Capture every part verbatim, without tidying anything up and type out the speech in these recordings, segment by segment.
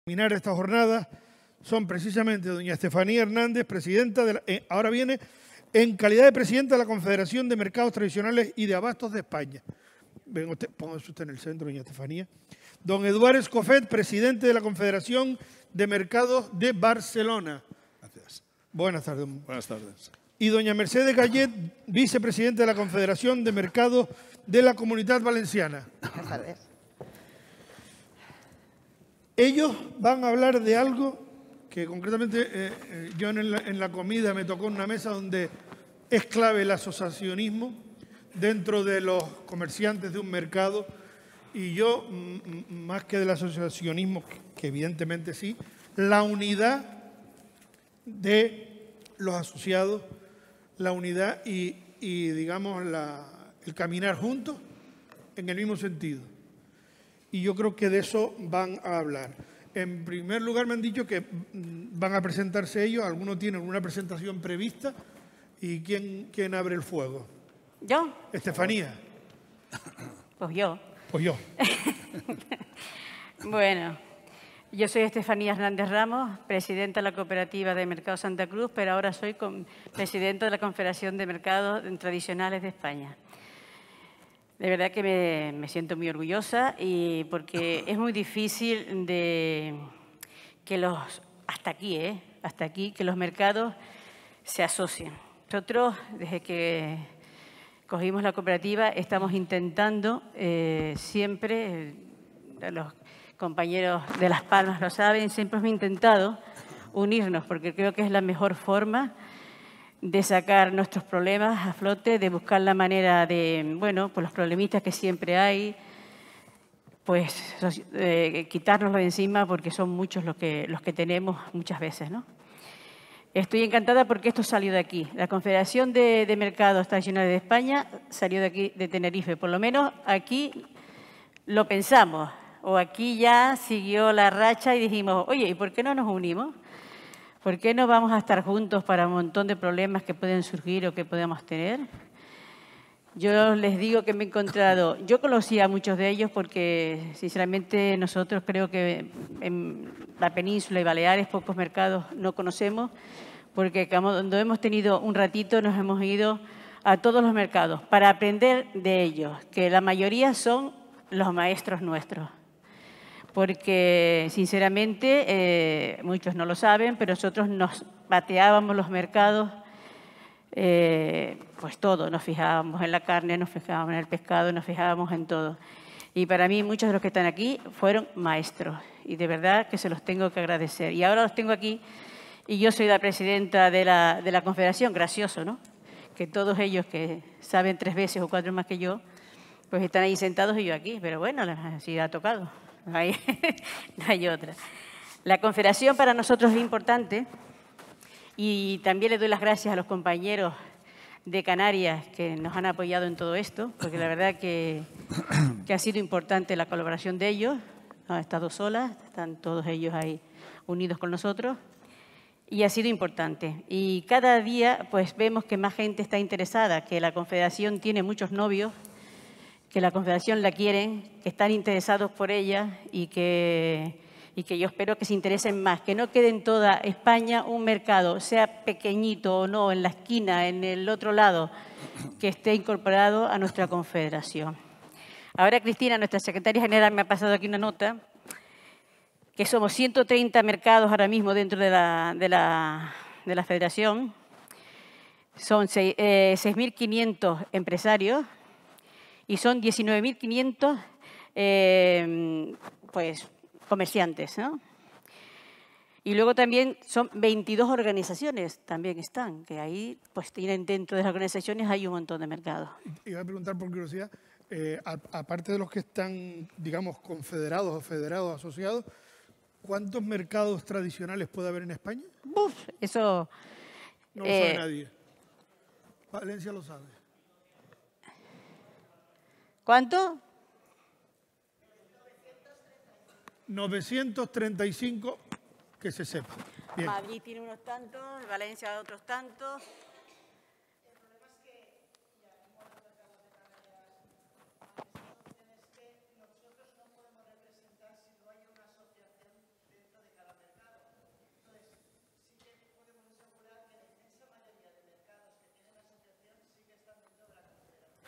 terminar esta jornada son precisamente doña Estefanía Hernández, presidenta de la, eh, ahora viene en calidad de presidenta de la Confederación de Mercados Tradicionales y de Abastos de España. Venga usted, póngase usted en el centro, doña Estefanía. Don Eduard Escofet, presidente de la Confederación de Mercados de Barcelona. Gracias. Buenas tardes. Buenas tardes. Y doña Mercedes Gallet, vicepresidenta de la Confederación de Mercados de la Comunitat Valenciana. Buenas tardes. Ellos van a hablar de algo que concretamente eh, eh, yo en la, en la comida me tocó en una mesa donde es clave el asociacionismo dentro de los comerciantes de un mercado, y yo, más que del asociacionismo, que evidentemente sí, la unidad de los asociados, la unidad y, y digamos, la, el caminar juntos en el mismo sentido. Y yo creo que de eso van a hablar. En primer lugar, me han dicho que van a presentarse ellos. Algunos tienen una presentación prevista. ¿Y quién, quién abre el fuego? ¿Yo? Estefanía. Pues yo. Pues yo. Bueno, yo soy Estefanía Hernández Ramos, presidenta de la Cooperativa de Mercado Santa Cruz, pero ahora soy presidenta de la Confederación de Mercados Tradicionales de España. De verdad que me, me siento muy orgullosa, y porque es muy difícil de que los, hasta aquí, ¿eh? hasta aquí, que los mercados se asocien. Nosotros, desde que cogimos la cooperativa, estamos intentando eh, siempre, eh, los compañeros de Las Palmas lo saben, siempre hemos intentado unirnos, porque creo que es la mejor forma de sacar nuestros problemas a flote, de buscar la manera de, bueno, pues los problemitas que siempre hay, pues eh, quitárnoslo de encima, porque son muchos los que, los que tenemos muchas veces, ¿no? Estoy encantada porque esto salió de aquí. La Confederación de, de Mercados Tradicionales de España salió de aquí, de Tenerife. Por lo menos aquí lo pensamos, o aquí ya siguió la racha y dijimos, oye, ¿y por qué no nos unimos? ¿Por qué no vamos a estar juntos para un montón de problemas que pueden surgir o que podemos tener? Yo les digo que me he encontrado, yo conocía a muchos de ellos porque, sinceramente, nosotros creo que en la península y Baleares pocos mercados no conocemos, porque cuando hemos tenido un ratito nos hemos ido a todos los mercados para aprender de ellos, que la mayoría son los maestros nuestros. Porque, sinceramente, eh, muchos no lo saben, pero nosotros nos pateábamos los mercados, eh, pues todo. Nos fijábamos en la carne, nos fijábamos en el pescado, nos fijábamos en todo. Y para mí, muchos de los que están aquí fueron maestros. Y de verdad que se los tengo que agradecer. Y ahora los tengo aquí, y yo soy la presidenta de la, de la Confederación. Gracioso, ¿no? Que todos ellos que saben tres veces o cuatro más que yo, pues están ahí sentados y yo aquí. Pero bueno, así ha tocado. No hay, no hay otra. La Confederación para nosotros es importante, y también le doy las gracias a los compañeros de Canarias que nos han apoyado en todo esto, porque la verdad que, que ha sido importante la colaboración de ellos. No han estado solas, están todos ellos ahí unidos con nosotros, y ha sido importante. Y cada día pues vemos que más gente está interesada, que la Confederación tiene muchos novios, que la Confederación la quieren, que están interesados por ella, y que, y que yo espero que se interesen más, que no quede en toda España un mercado, sea pequeñito o no, en la esquina, en el otro lado, que esté incorporado a nuestra Confederación. Ahora Cristina, nuestra secretaria general, me ha pasado aquí una nota, que somos ciento treinta mercados ahora mismo dentro de la, de la, de la Federación, son eh, seis mil quinientos empresarios, y son diecinueve mil quinientos eh, pues, comerciantes, ¿no? Y luego también son veintidós organizaciones, también están, que ahí pues tienen dentro de las organizaciones hay un montón de mercados. Iba a preguntar por curiosidad, eh, a, aparte de los que están, digamos, confederados o federados, asociados, ¿cuántos mercados tradicionales puede haber en España? Uf, eso... No lo eh, sabe nadie. Valencia lo sabe. ¿Cuánto? novecientos treinta y cinco, que se sepa. Bien. Madrid tiene unos tantos, Valencia otros tantos. Nosotros no podemos representar si no hay una asociación dentro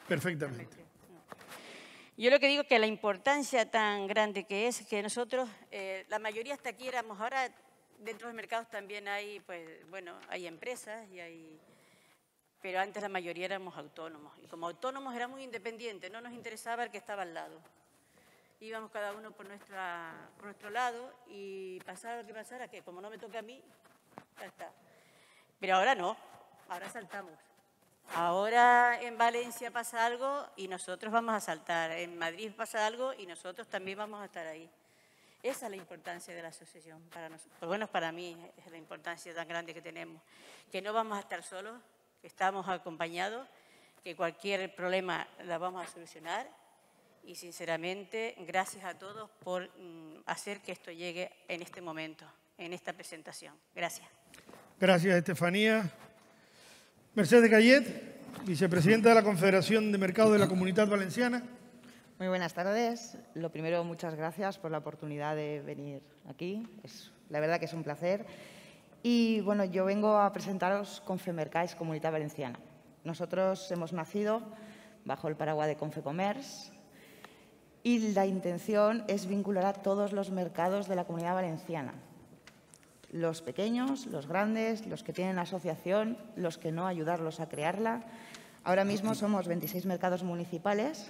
Perfectamente. Yo lo que digo es que la importancia tan grande que es que nosotros, eh, la mayoría hasta aquí éramos, ahora dentro de los mercados también hay, pues, bueno, hay empresas y hay, pero antes la mayoría éramos autónomos. Y como autónomos éramos muy independientes, no nos interesaba el que estaba al lado. Íbamos cada uno por, nuestra, por nuestro lado y pasara lo que pasara, que como no me toca a mí, ya está. Pero ahora no, ahora saltamos. Ahora en Valencia pasa algo y nosotros vamos a saltar. En Madrid pasa algo y nosotros también vamos a estar ahí. Esa es la importancia de la asociación para nosotros. Por lo menos para mí es la importancia tan grande que tenemos. Que no vamos a estar solos, que estamos acompañados, que cualquier problema la vamos a solucionar. Y sinceramente, gracias a todos por mm, hacer que esto llegue en este momento, en esta presentación. Gracias. Gracias, Estefanía. Mercedes Gallet, vicepresidenta de la Confederación de Mercados de la Comunitat Valenciana. Muy buenas tardes. Lo primero, muchas gracias por la oportunidad de venir aquí. Es, la verdad que es un placer. Y bueno, yo vengo a presentaros Confemercais Comunitat Valenciana. Nosotros hemos nacido bajo el paraguas de Confecomerç y la intención es vincular a todos los mercados de la Comunidad Valenciana. Los pequeños, los grandes, los que tienen asociación, los que no, ayudarlos a crearla. Ahora mismo somos veintiséis mercados municipales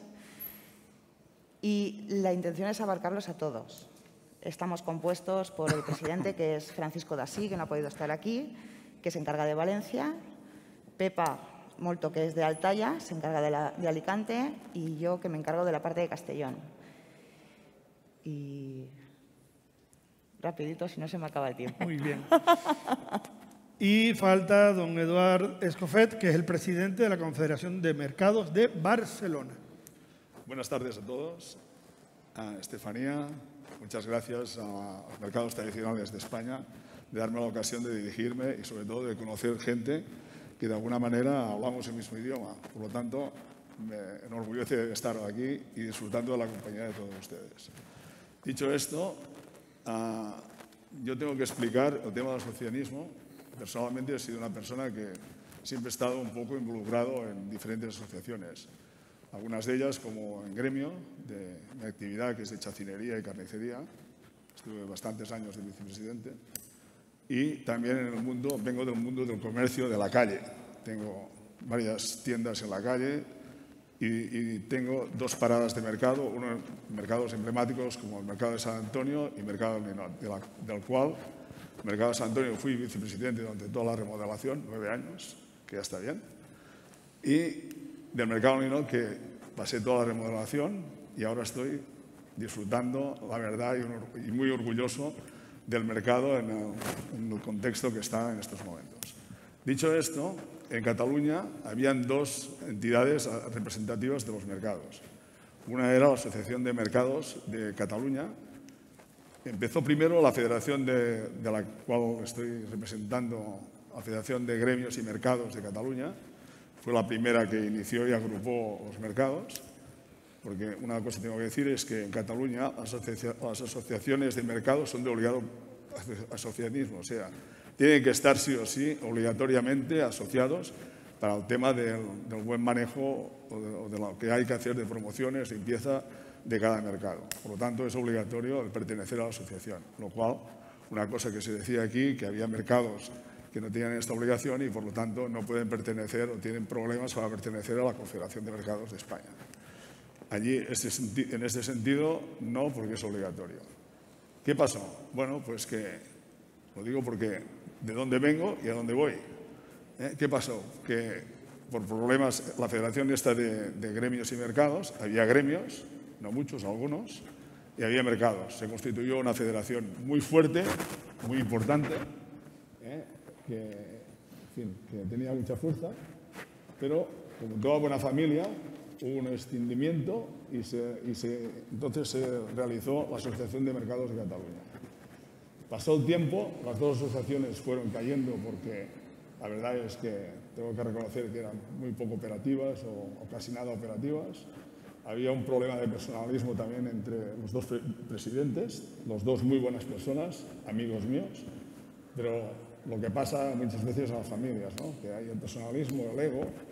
y la intención es abarcarlos a todos. Estamos compuestos por el presidente, que es Francisco Dasí, que no ha podido estar aquí, que se encarga de Valencia, Pepa Molto, que es de Altaya, se encarga de, la, de Alicante, y yo, que me encargo de la parte de Castellón. Y rapidito, si no se me acaba el tiempo. Muy bien. Y falta don Eduard Escofet, que es el presidente de la Confederación de Mercados de Barcelona. Buenas tardes a todos. A Estefanía, muchas gracias a los mercados tradicionales de España de darme la ocasión de dirigirme y sobre todo de conocer gente que de alguna manera hablamos el mismo idioma. Por lo tanto, me enorgullece estar aquí y disfrutando de la compañía de todos ustedes. Dicho esto, uh, yo tengo que explicar el tema del asociacionismo. Personalmente he sido una persona que siempre he estado un poco involucrado en diferentes asociaciones. Algunas de ellas como en gremio de mi actividad, que es de chacinería y carnicería. Estuve bastantes años de vicepresidente. Y también en el mundo, vengo del mundo del comercio de la calle. Tengo varias tiendas en la calle y, y tengo dos paradas de mercado, uno mercados emblemáticos como el Mercado de San Antonio y el Mercado del Ninot, de la, del cual el Mercado de San Antonio fui vicepresidente durante toda la remodelación, nueve años, que ya está bien, y del Mercado del Ninot, que pasé toda la remodelación y ahora estoy disfrutando, la verdad, y, y muy orgulloso del mercado en el, en el contexto que está en estos momentos. Dicho esto, en Cataluña habían dos entidades representativas de los mercados. Una era la Asociación de Mercados de Cataluña. Empezó primero la federación de, de la cual estoy representando, la Federación de Gremios y Mercados de Cataluña. Fue la primera que inició y agrupó los mercados. Porque una cosa que tengo que decir es que en Cataluña las, asocia las asociaciones de mercados son de obligado asociacionismo, o sea, tienen que estar sí o sí obligatoriamente asociados para el tema del, del buen manejo o de, o de lo que hay que hacer de promociones, limpieza de cada mercado. Por lo tanto, es obligatorio el pertenecer a la asociación, lo cual, una cosa que se decía aquí, que había mercados que no tenían esta obligación y por lo tanto no pueden pertenecer o tienen problemas para pertenecer a la Confederación de Mercados de España. Allí, en ese sentido, no, porque es obligatorio. ¿Qué pasó? Bueno, pues que, lo digo porque de dónde vengo y a dónde voy. ¿Eh? ¿Qué pasó? Que por problemas, la Federación esta de, de Gremios y Mercados, había gremios, no muchos, algunos, y había mercados. Se constituyó una federación muy fuerte, muy importante, ¿eh? que, en fin, que tenía mucha fuerza, pero como toda buena familia, hubo un extinguimiento y, se, y se, entonces se realizó la Asociación de Mercados de Cataluña. Pasó el tiempo, las dos asociaciones fueron cayendo porque la verdad es que tengo que reconocer que eran muy poco operativas o, o casi nada operativas. Había un problema de personalismo también entre los dos pre presidentes, los dos muy buenas personas, amigos míos, pero lo que pasa muchas veces a las familias, ¿no? Que hay el personalismo, el ego,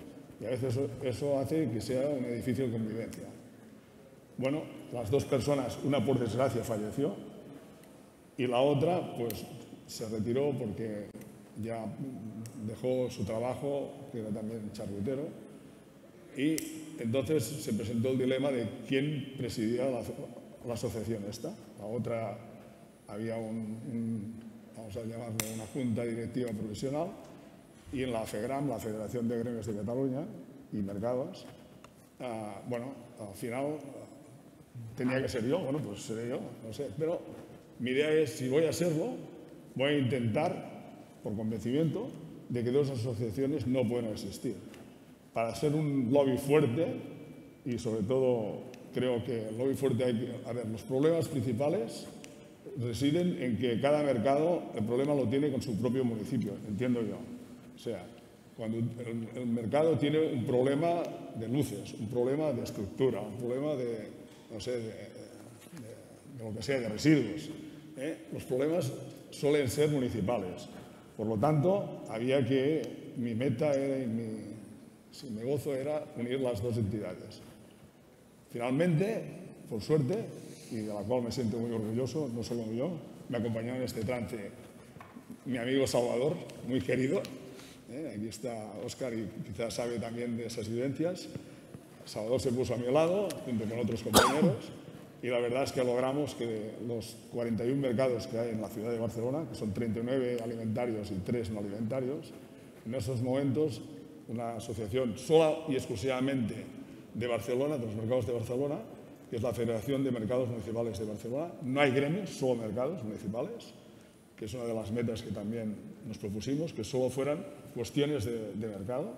Y a veces eso, eso hace que sea un edificio de convivencia. Bueno, las dos personas, una por desgracia falleció y la otra pues se retiró porque ya dejó su trabajo, que era también charcutero, y entonces se presentó el dilema de quién presidía la, la asociación esta. La otra había un, un, vamos a llamarlo, una junta directiva profesional, y en la FEGRAM, la Federación de Gremios de Cataluña y Mercados, uh, bueno, al final tenía que ser yo, bueno, pues seré yo, no sé, pero mi idea es, si voy a serlo, voy a intentar, por convencimiento, de que dos asociaciones no pueden existir. Para ser un lobby fuerte, y sobre todo creo que el lobby fuerte hay que... A ver, los problemas principales residen en que cada mercado, el problema lo tiene con su propio municipio, entiendo yo. O sea, cuando el, el mercado tiene un problema de luces, un problema de estructura, un problema de, no sé, de, de, de, de lo que sea, de residuos, ¿eh? Los problemas suelen ser municipales. Por lo tanto, había que, mi meta era, y mi, si mi gozo era unir las dos entidades. Finalmente, por suerte, y de la cual me siento muy orgulloso, no solo yo, me acompañó en este trance mi amigo Salvador, muy querido. ¿eh? Aquí está Óscar y quizás sabe también de esas vivencias. Salvador se puso a mi lado, junto con otros compañeros, y la verdad es que logramos que los cuarenta y un mercados que hay en la ciudad de Barcelona, que son treinta y nueve alimentarios y tres no alimentarios, en esos momentos una asociación sola y exclusivamente de Barcelona, de los mercados de Barcelona, que es la Federación de Mercados Municipales de Barcelona. No hay gremios, solo mercados municipales, que es una de las metas que también nos propusimos, que solo fueran cuestiones de, de mercado.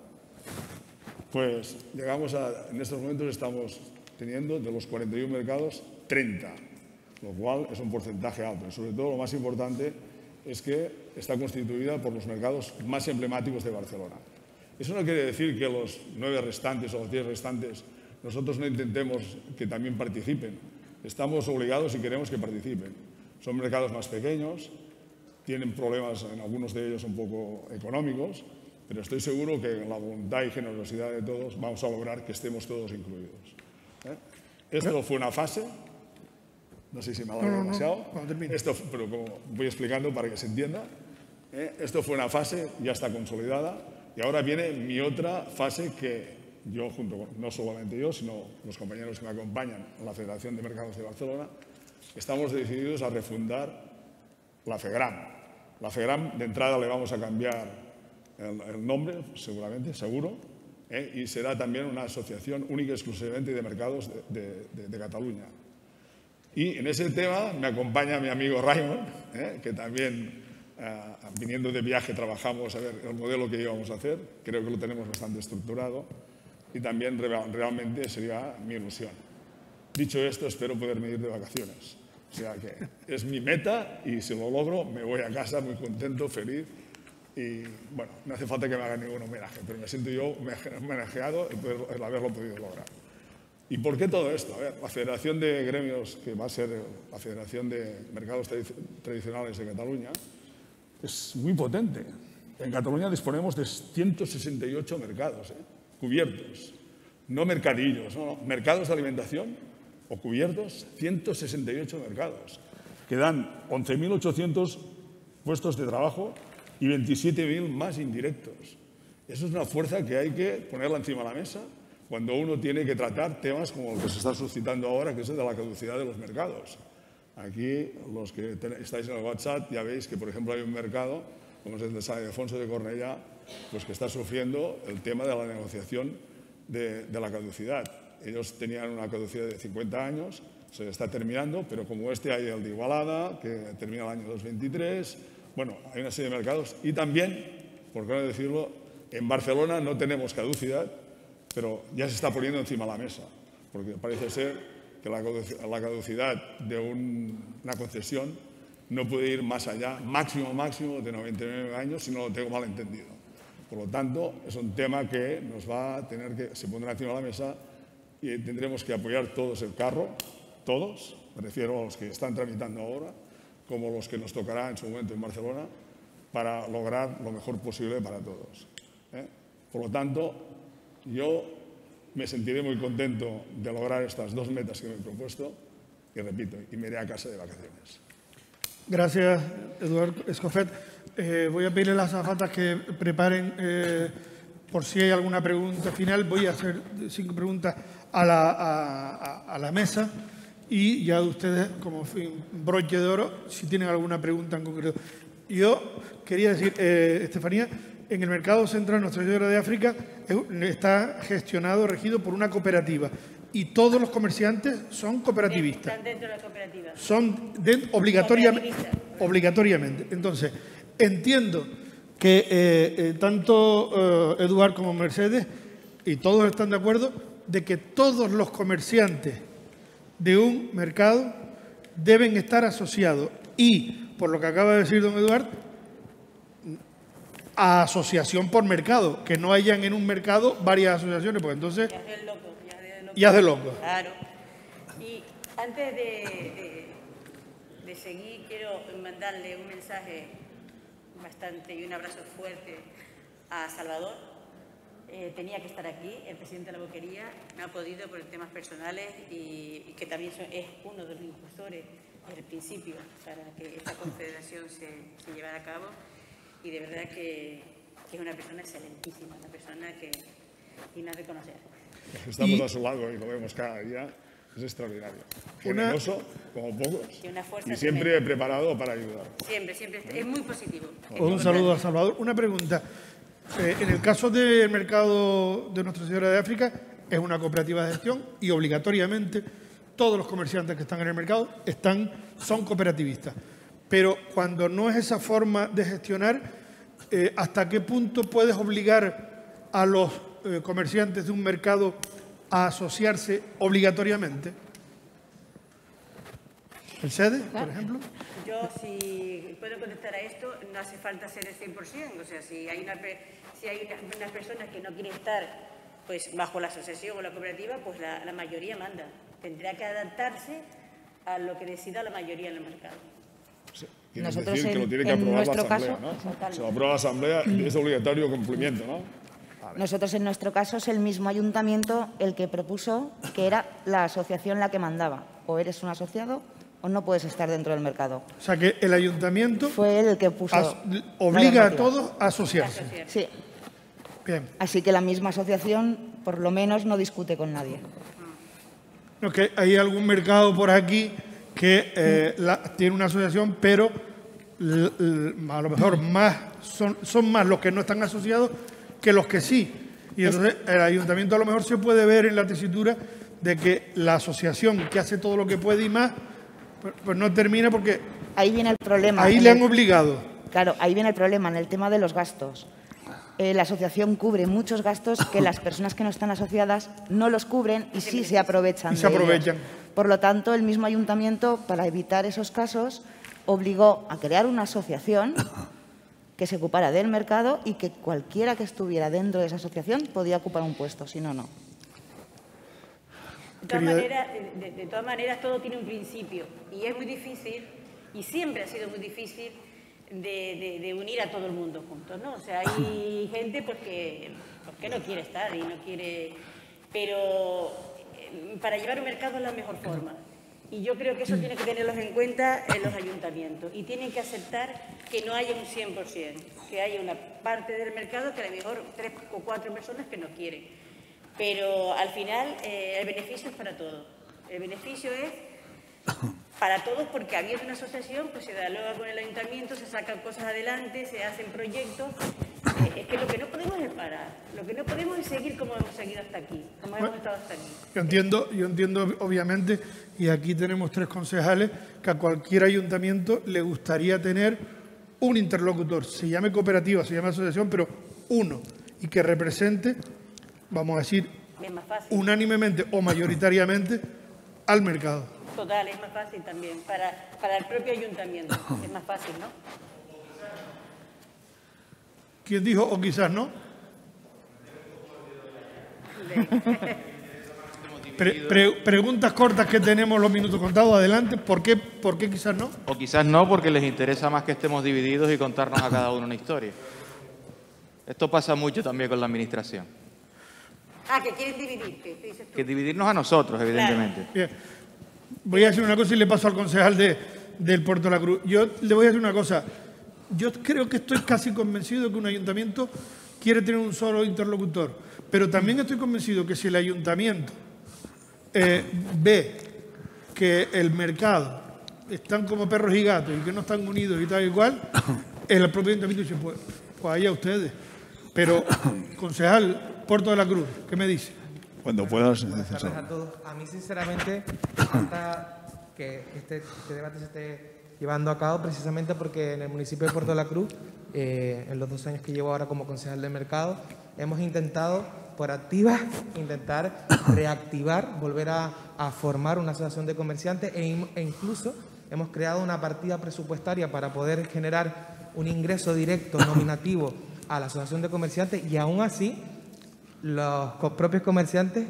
Pues llegamos a, en estos momentos estamos teniendo de los cuarenta y un mercados, treinta, lo cual es un porcentaje alto. Y sobre todo lo más importante es que está constituida por los mercados más emblemáticos de Barcelona. Eso no quiere decir que los nueve restantes o los diez restantes nosotros no intentemos que también participen. Estamos obligados y queremos que participen. Son mercados más pequeños, tienen problemas en algunos de ellos un poco económicos, pero estoy seguro que con la voluntad y generosidad de todos vamos a lograr que estemos todos incluidos. ¿Eh? Esto fue una fase, no sé si me ha dado no, no, demasiado, no, esto, pero como voy explicando para que se entienda, ¿eh? Esto fue una fase, ya está consolidada, y ahora viene mi otra fase que yo, junto con, no solamente yo, sino los compañeros que me acompañan en la Federación de Mercados de Barcelona, estamos decididos a refundar la FEGRAM. La FEGRAM, de entrada, le vamos a cambiar el, el nombre, seguramente, seguro, ¿eh? Y será también una asociación única y exclusivamente de mercados de, de, de, de Cataluña. Y en ese tema me acompaña mi amigo Raymond, ¿eh? Que también, eh, viniendo de viaje, trabajamos a ver el modelo que íbamos a hacer. Creo que lo tenemos bastante estructurado y también realmente sería mi ilusión. Dicho esto, espero poderme ir de vacaciones. O sea que es mi meta y si lo logro me voy a casa muy contento, feliz. Y bueno, no hace falta que me hagan ningún homenaje, pero me siento yo homenajeado el haberlo podido lograr. ¿Y por qué todo esto? A ver, la Federación de Gremios, que va a ser la Federación de Mercados Tradicionales de Cataluña, es muy potente. En Cataluña disponemos de ciento sesenta y ocho mercados, ¿eh? Cubiertos, no mercadillos, no, no, mercados de alimentación o cubiertos, ciento sesenta y ocho mercados, que dan once mil ochocientos puestos de trabajo y veintisiete mil más indirectos. Eso es una fuerza que hay que ponerla encima de la mesa cuando uno tiene que tratar temas como el que se está suscitando ahora, que es el de la caducidad de los mercados. Aquí, los que estáis en el WhatsApp, ya veis que, por ejemplo, hay un mercado, como es el de San Ildefonso de Cornellà, pues que está sufriendo el tema de la negociación de, de la caducidad. Ellos tenían una caducidad de cincuenta años, se está terminando, pero como este hay el de Igualada, que termina el año dos mil veintitrés, bueno, hay una serie de mercados. Y también, por qué no decirlo, en Barcelona no tenemos caducidad, pero ya se está poniendo encima de la mesa, porque parece ser que la caducidad de un, una concesión no puede ir más allá, máximo, máximo de noventa y nueve años, si no lo tengo mal entendido. Por lo tanto, es un tema que nos va a tener que, se pondrá encima de la mesa y tendremos que apoyar todos el carro, todos, me refiero a los que están tramitando ahora, como los que nos tocará en su momento en Barcelona, para lograr lo mejor posible para todos. ¿eh? Por lo tanto, Yo me sentiré muy contento de lograr estas dos metas que me he propuesto y, repito, y me iré a casa de vacaciones. Gracias, Eduard Escofet. Eh, voy a pedirle a las azafatas que preparen, eh, por si hay alguna pregunta final. Voy a hacer cinco preguntas a la, a, a la mesa y ya ustedes, como fin, broche de oro, si tienen alguna pregunta en concreto. Yo quería decir, eh, Estefanía, en el mercado central Nuestra Señora de África está gestionado, regido por una cooperativa y todos los comerciantes son cooperativistas. Están dentro de la cooperativa. Son de, obligatoriamente, obligatoriamente. Entonces, entiendo que eh, eh, tanto eh, Eduard como Mercedes y todos están de acuerdo de que todos los comerciantes de un mercado deben estar asociados y, por lo que acaba de decir don Eduard, a asociación por mercado, que no hayan en un mercado varias asociaciones, porque entonces Ya es de loco, ya es de loco. ya es de loco. Claro. Y antes de, de, de seguir, quiero mandarle un mensaje bastante y un abrazo fuerte a Salvador. Eh, tenía que estar aquí, el presidente de la Boquería, no ha podido por temas personales y, y que también son, es uno de los impulsores desde el principio para que esta confederación se, se llevara a cabo. Y de verdad que, que es una persona excelentísima, una persona que digna de conocer. Estamos Y- a su lado y lo vemos cada día. Es extraordinario. Una- Generoso, como pocos. Y una fuerza Y siempre tremenda. preparado para ayudar. Siempre, siempre, es muy positivo. Es Un muy saludo a Salvador. Una pregunta. Eh, en el caso del mercado de Nuestra Señora de África, es una cooperativa de gestión y obligatoriamente todos los comerciantes que están en el mercado están, son cooperativistas. Pero cuando no es esa forma de gestionar, eh, ¿hasta qué punto puedes obligar a los eh, comerciantes de un mercado a asociarse obligatoriamente? ¿Mercedes, por ejemplo? Yo, si puedo contestar a esto, no hace falta ser el cien por cien. O sea, si hay, una, pe- si hay una- unas personas que no quieren estar pues, bajo la asociación o la cooperativa, pues la, la mayoría manda. Tendrá que adaptarse a lo que decida la mayoría en el mercado. Sí. Quiere Nosotros decir que en- lo tiene que en aprobar la nuestro Asamblea, caso- ¿no? Se lo aprueba la Asamblea y es obligatorio cumplimiento, ¿no? Nosotros, en nuestro caso, es el mismo ayuntamiento el que propuso que era la asociación la que mandaba. O eres un asociado o no puedes estar dentro del mercado. O sea que el ayuntamiento Fue él el que puso... as- la obliga a normativa. todos a asociarse. Asociar. Sí, Bien. así que la misma asociación, por lo menos, no discute con nadie. No, que hay algún mercado por aquí que eh, la- tiene una asociación, pero l- l- a lo mejor más son, son más los que no están asociados que los que sí. Y entonces el ayuntamiento a lo mejor se puede ver en la tesitura de que la asociación que hace todo lo que puede y más, pues, pues no termina porque Ahí viene el problema. ahí en le el- han obligado. Claro, ahí viene el problema en el tema de los gastos. Eh, la asociación cubre muchos gastos que las personas que no están asociadas no los cubren y sí se aprovechan. Y se de ellos. aprovechan. Por lo tanto, el mismo ayuntamiento, para evitar esos casos, obligó a crear una asociación que se ocupara del mercado y que cualquiera que estuviera dentro de esa asociación podía ocupar un puesto, si no, no. De todas, Querida- maneras, de, de todas maneras, todo tiene un principio y es muy difícil, y siempre ha sido muy difícil, de, de- de unir a todo el mundo juntos, ¿no? O sea, hay gente pues, que, pues, que no quiere estar y no quiere... Pero eh, para llevar un mercado es la mejor forma. Y yo creo que eso tiene que tenerlos en cuenta en los ayuntamientos. Y tienen que aceptar que no haya un cien por cien, que haya una parte del mercado que a lo mejor tres o cuatro personas que no quieren. Pero al final eh, el beneficio es para todos. El beneficio es para todos porque habiendo una asociación pues se dialoga con el ayuntamiento, se sacan cosas adelante, se hacen proyectos. Eh, es que lo que no podemos es parar. Lo que no podemos es seguir como hemos seguido hasta aquí, como hemos estado hasta aquí. Yo entiendo, yo entiendo obviamente, y aquí tenemos tres concejales, que a cualquier ayuntamiento le gustaría tener un interlocutor, se llame cooperativa, se llame asociación, pero uno, y que represente, vamos a decir, Es más fácil. unánimemente o mayoritariamente al mercado. Total, es más fácil también. Para, para el propio ayuntamiento es más fácil, ¿no? ¿Quién dijo o quizás no? Pre- pre- preguntas cortas que tenemos los minutos contados, adelante. ¿Por qué, por qué quizás no? O quizás no, porque les interesa más que estemos divididos y contarnos a cada uno una historia. Esto pasa mucho también con la administración. Ah, que quieren dividir. ¿Qué dices tú? Que dividirnos a nosotros, evidentemente. Bien. Voy a decir una cosa y le paso al concejal de, del Puerto de la Cruz. Yo le voy a decir una cosa. Yo creo que estoy casi convencido de que un ayuntamiento quiere tener un solo interlocutor, pero también estoy convencido que si el ayuntamiento eh, ve que el mercado están como perros y gatos y que no están unidos y tal y cual, el propio ayuntamiento dice, pues, pues allá ustedes. Pero, concejal, Puerto de la Cruz, ¿qué me dice? Cuando puedas. Buenas tardes a todos. A mí, sinceramente, me encanta que este, este debate se esté llevando a cabo precisamente porque en el municipio de Puerto de la Cruz, eh, en los dos años que llevo ahora como concejal de mercado, hemos intentado, por activa, intentar reactivar, volver a, a formar una asociación de comerciantes e, e incluso hemos creado una partida presupuestaria para poder generar un ingreso directo nominativo a la asociación de comerciantes y aún así los propios comerciantes,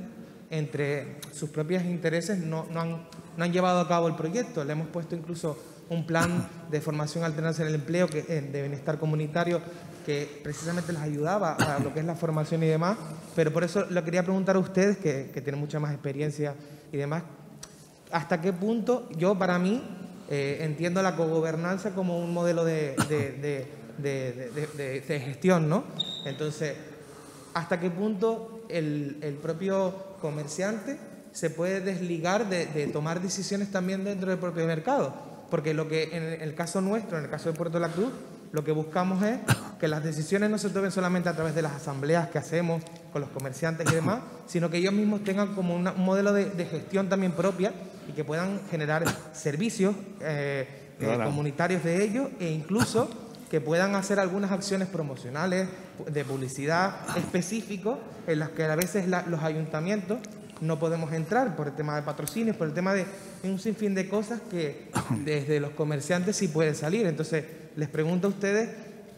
entre sus propios intereses, no, no, han, no han llevado a cabo el proyecto. Le hemos puesto incluso un plan de formación alternancia en el empleo, que, de bienestar comunitario, que precisamente les ayudaba a lo que es la formación y demás. Pero por eso le quería preguntar a ustedes, que, que tienen mucha más experiencia y demás, ¿hasta qué punto? Yo, para mí, eh, entiendo la cogobernanza como un modelo de, de, de, de, de, de, de gestión, ¿no? Entonces, ¿hasta qué punto el, el propio comerciante se puede desligar de, de tomar decisiones también dentro del propio mercado? Porque lo que en el caso nuestro, en el caso de Puerto de la Cruz, lo que buscamos es que las decisiones no se tomen solamente a través de las asambleas que hacemos con los comerciantes y demás, sino que ellos mismos tengan como una, un modelo de, de gestión también propia y que puedan generar servicios eh, eh, comunitarios de ellos e incluso que puedan hacer algunas acciones promocionales de publicidad específicos en las que a veces la, los ayuntamientos no podemos entrar por el tema de patrocinios, por el tema de un sinfín de cosas que desde los comerciantes sí pueden salir. Entonces, les pregunto a ustedes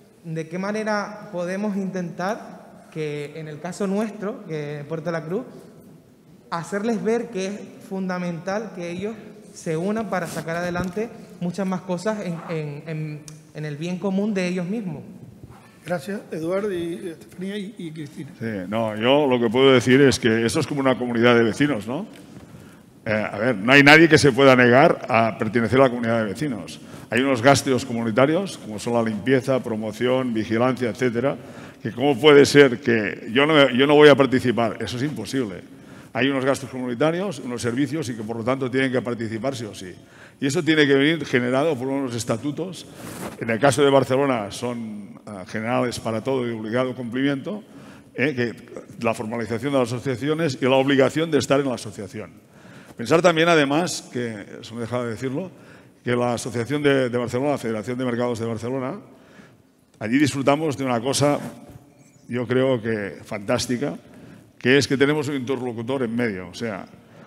de qué manera podemos intentar que en el caso nuestro, que en Puerto de la Cruz, hacerles ver que es fundamental que ellos se unan para sacar adelante muchas más cosas en, en, en, en el bien común de ellos mismos. Gracias, Eduardo, y Estefanía y, y Cristina. Sí, no, yo lo que puedo decir es que esto es como una comunidad de vecinos, ¿no? Eh, a ver, no hay nadie que se pueda negar a pertenecer a la comunidad de vecinos. Hay unos gastos comunitarios, como son la limpieza, promoción, vigilancia, etcétera, que cómo puede ser que yo no, yo no voy a participar. Eso es imposible. Hay unos gastos comunitarios, unos servicios y que por lo tanto tienen que participar sí o sí. Y eso tiene que venir generado por unos estatutos. En el caso de Barcelona son uh, generales para todo y de obligado cumplimiento, eh, que la formalización de las asociaciones y la obligación de estar en la asociación. Pensar también, además, que, eso me he dejado de decirlo, que la Asociación de, de Barcelona, la Federación de Mercados de Barcelona, allí disfrutamos de una cosa, yo creo que fantástica, que es que tenemos un interlocutor en medio, o sea,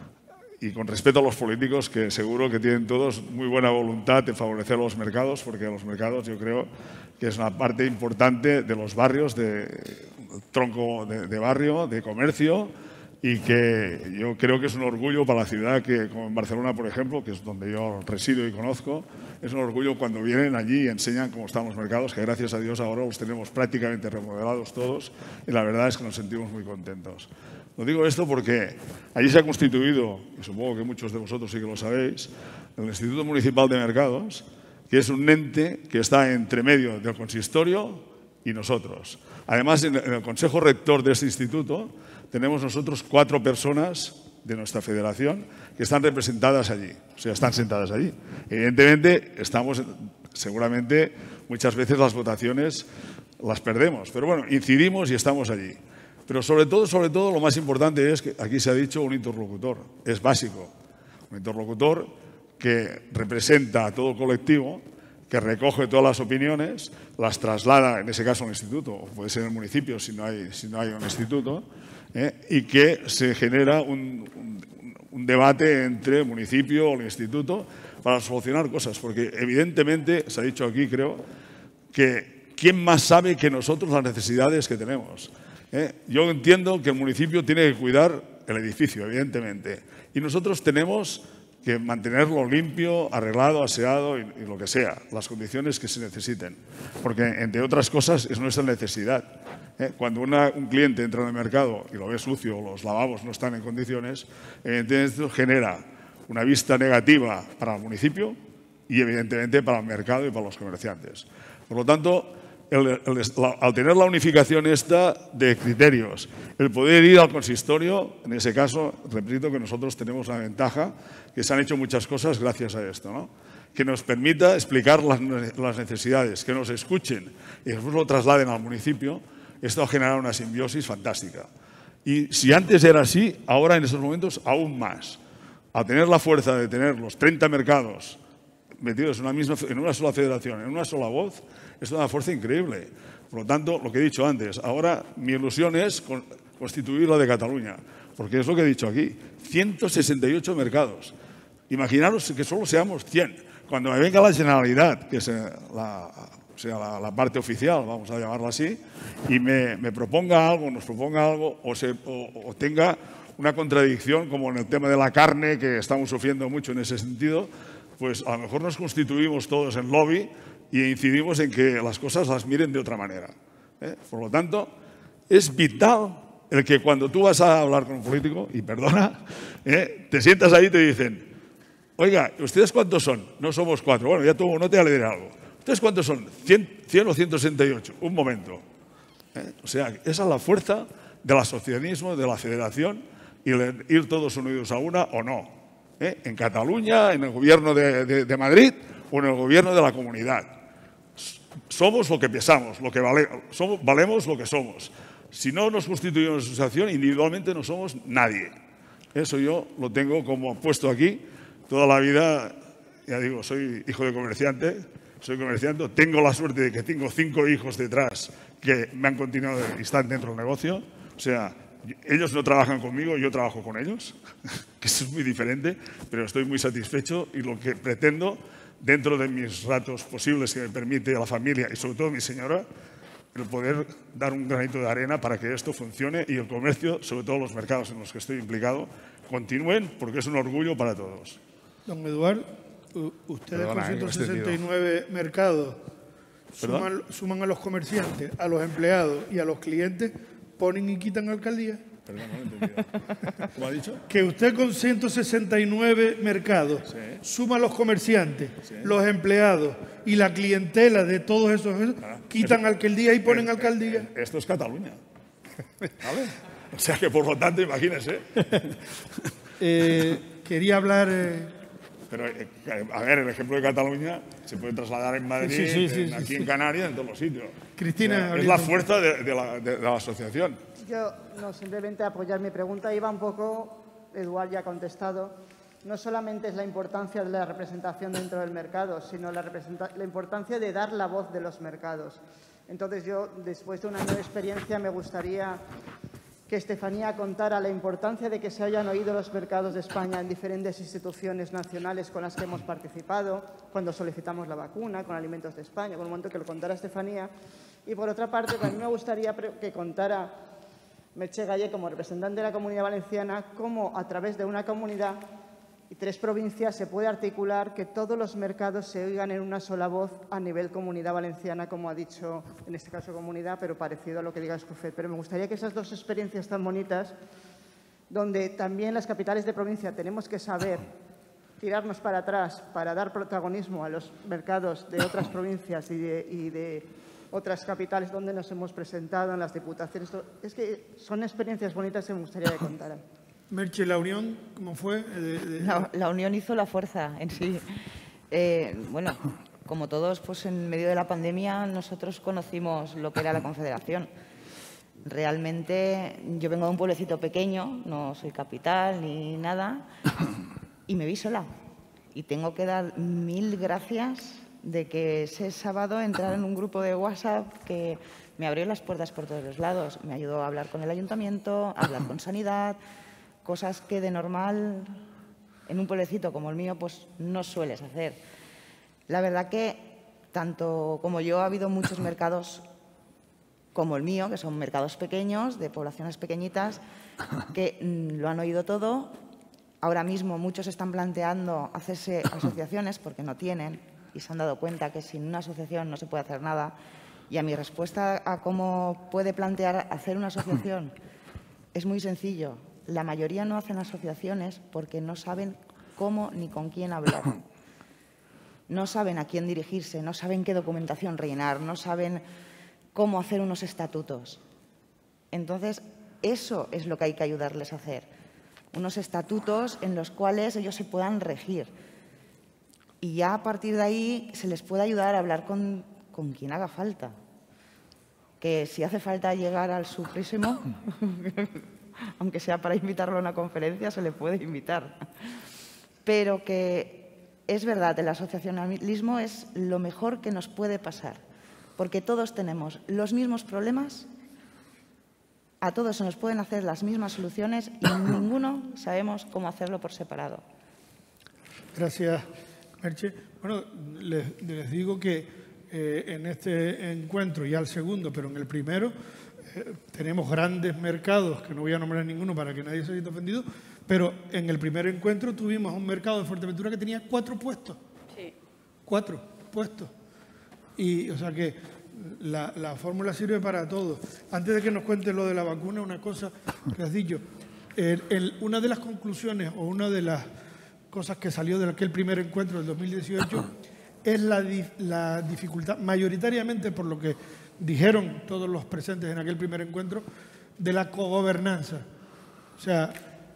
y con respeto a los políticos, que seguro que tienen todos muy buena voluntad de favorecer los mercados, porque los mercados yo creo que es una parte importante de los barrios, de tronco de, de barrio, de comercio, y que yo creo que es un orgullo para la ciudad, que como en Barcelona, por ejemplo, que es donde yo resido y conozco, es un orgullo cuando vienen allí y enseñan cómo están los mercados, que gracias a Dios ahora los tenemos prácticamente remodelados todos, y la verdad es que nos sentimos muy contentos. Lo digo esto porque allí se ha constituido, y supongo que muchos de vosotros sí que lo sabéis, el Instituto Municipal de Mercados, que es un ente que está entre medio del consistorio y nosotros. Además, en el Consejo Rector de este instituto tenemos nosotros cuatro personas de nuestra federación que están representadas allí, o sea, están sentadas allí. Evidentemente, estamos, seguramente, muchas veces las votaciones las perdemos, pero bueno, incidimos y estamos allí. Pero sobre todo, sobre todo, lo más importante es que aquí se ha dicho un interlocutor, es básico. Un interlocutor que representa a todo colectivo, que recoge todas las opiniones, las traslada, en ese caso, al instituto, o puede ser en el municipio si no hay, si no hay un instituto, ¿eh? Y que se genera un, un, un debate entre el municipio o el instituto para solucionar cosas. Porque evidentemente, se ha dicho aquí, creo, que ¿quién más sabe que nosotros las necesidades que tenemos? ¿Eh? Yo entiendo que el municipio tiene que cuidar el edificio, evidentemente, y nosotros tenemos que mantenerlo limpio, arreglado, aseado y, y lo que sea, las condiciones que se necesiten, porque entre otras cosas es nuestra necesidad. ¿eh? Cuando una, un cliente entra en el mercado y lo ve sucio, los lavabos no están en condiciones, evidentemente esto genera una vista negativa para el municipio y evidentemente para el mercado y para los comerciantes. Por lo tanto, el, el, la, al tener la unificación esta de criterios, el poder ir al consistorio, en ese caso, repito que nosotros tenemos la ventaja que se han hecho muchas cosas gracias a esto, ¿no? Que nos permita explicar las, las necesidades, que nos escuchen y después lo trasladen al municipio. Esto ha generado una simbiosis fantástica. Y si antes era así, ahora en estos momentos aún más. Al tener la fuerza de tener los treinta mercados metidos en una, misma, en una sola federación, en una sola voz, es una fuerza increíble. Por lo tanto, lo que he dicho antes, ahora mi ilusión es con, constituir la de Cataluña, porque es lo que he dicho aquí, ciento sesenta y ocho mercados. Imaginaros que solo seamos cien. Cuando me venga la Generalidad, que es la, o sea, la, la parte oficial, vamos a llamarla así, y me, me proponga algo, nos proponga algo, o, se, o, o tenga una contradicción, como en el tema de la carne, que estamos sufriendo mucho en ese sentido, pues a lo mejor nos constituimos todos en lobby y incidimos en que las cosas las miren de otra manera. ¿eh? Por lo tanto, es vital el que cuando tú vas a hablar con un político, y perdona, ¿eh? te sientas ahí y te dicen, oiga, ¿ustedes cuántos son? No somos cuatro. Bueno, ya tú no te le diré algo. ¿Ustedes cuántos son? ¿cien, cien o ciento sesenta y ocho? Un momento. ¿eh? O sea, esa es la fuerza del asociacionismo, de la federación, y el ir todos unidos a una o no. ¿eh? En Cataluña, en el gobierno de, de, de Madrid o en el gobierno de la comunidad. Somos lo que pesamos, lo que vale, somos, valemos lo que somos. Si no nos constituimos en asociación, individualmente no somos nadie. Eso yo lo tengo como puesto aquí. Toda la vida, ya digo, soy hijo de comerciante, soy comerciante, tengo la suerte de que tengo cinco hijos detrás que me han continuado y están dentro del negocio. O sea, ellos no trabajan conmigo, yo trabajo con ellos, que eso es muy diferente, pero estoy muy satisfecho y lo que pretendo, dentro de mis ratos posibles que me permite a la familia y sobre todo a mi señora, el poder dar un granito de arena para que esto funcione y el comercio, sobre todo los mercados en los que estoy implicado, continúen porque es un orgullo para todos. Don Eduard, ustedes Perdona, con ciento sesenta y nueve mercados suman, suman a los comerciantes, a los empleados y a los clientes, ponen y quitan alcaldía. Perdón, no lo he entendido. ¿Cómo ha dicho? Que usted con ciento sesenta y nueve mercados Sí. suma a los comerciantes, Sí. los empleados y la clientela de todos esos, Ah, quitan eso- alcaldía y ponen Eh, eh, alcaldía. eh, Esto es Cataluña. ¿Vale? O sea que, por lo tanto, imagínense. Eh, quería hablar... eh, Pero, eh, a ver, el ejemplo de Cataluña se puede trasladar en Madrid, Sí, sí, sí, en- sí, aquí sí. en Canarias, en todos los sitios. Cristina, O sea, es abriendo- la fuerza de, de la, de- de la asociación. Yo, no, simplemente apoyar mi pregunta. Iba un poco, Eduard ya ha contestado, no solamente es la importancia de la representación dentro del mercado, sino la, representa- la importancia de dar la voz de los mercados. Entonces yo, después de un año de experiencia, me gustaría que Estefanía contara la importancia de que se hayan oído los mercados de España en diferentes instituciones nacionales con las que hemos participado, cuando solicitamos la vacuna, con Alimentos de España, con un momento que lo contara Estefanía. Y por otra parte, también me gustaría que contara Merche Gallé, como representante de la Comunidad Valenciana, cómo a través de una comunidad y tres provincias se puede articular que todos los mercados se oigan en una sola voz a nivel Comunidad Valenciana, como ha dicho, en este caso Comunidad, pero parecido a lo que diga Escofet. Pero me gustaría que esas dos experiencias tan bonitas, donde también las capitales de provincia tenemos que saber tirarnos para atrás para dar protagonismo a los mercados de otras provincias y de, y de otras capitales donde nos hemos presentado, en las diputaciones. Es que son experiencias bonitas que me gustaría que contaran. Merche, la unión, ¿cómo fue? De- de- La, la unión hizo la fuerza en sí. Eh, bueno, como todos, pues en medio de la pandemia nosotros conocimos lo que era la Confederación. Realmente yo vengo de un pueblecito pequeño, no soy capital ni nada, y me vi sola. Y tengo que dar mil gracias de que ese sábado entrar en un grupo de WhatsApp que me abrió las puertas por todos los lados. Me ayudó a hablar con el ayuntamiento, a hablar con sanidad, cosas que de normal en un pueblecito como el mío pues no sueles hacer. La verdad que tanto como yo ha habido muchos mercados como el mío, que son mercados pequeños, de poblaciones pequeñitas, que mm, lo han oído todo. Ahora mismo muchos están planteando hacerse asociaciones porque no tienen y se han dado cuenta que sin una asociación no se puede hacer nada. Y a mi respuesta a cómo puede plantear hacer una asociación es muy sencillo. La mayoría no hacen asociaciones porque no saben cómo ni con quién hablar. No saben a quién dirigirse, no saben qué documentación rellenar, no saben cómo hacer unos estatutos. Entonces, eso es lo que hay que ayudarles a hacer. Unos estatutos en los cuales ellos se puedan regir. Y ya a partir de ahí se les puede ayudar a hablar con, con quien haga falta. Que si hace falta llegar al Supremo, aunque sea para invitarlo a una conferencia, se le puede invitar. Pero que es verdad, el asociacionalismo es lo mejor que nos puede pasar, porque todos tenemos los mismos problemas, a todos se nos pueden hacer las mismas soluciones y ninguno sabemos cómo hacerlo por separado. Gracias, Merche. Bueno, les, les digo que eh, en este encuentro, ya el segundo, pero en el primero, eh, tenemos grandes mercados, que no voy a nombrar ninguno para que nadie se sienta ofendido, pero en el primer encuentro tuvimos un mercado de Fuerteventura que tenía cuatro puestos. Sí. Cuatro puestos. Y, o sea que la, la fórmula sirve para todo. Antes de que nos cuentes lo de la vacuna, una cosa que has dicho. El, el, una de las conclusiones o una de las cosas que salió de aquel primer encuentro del dos mil dieciocho es la, la dificultad, mayoritariamente por lo que dijeron todos los presentes en aquel primer encuentro, de la cogobernanza. O sea,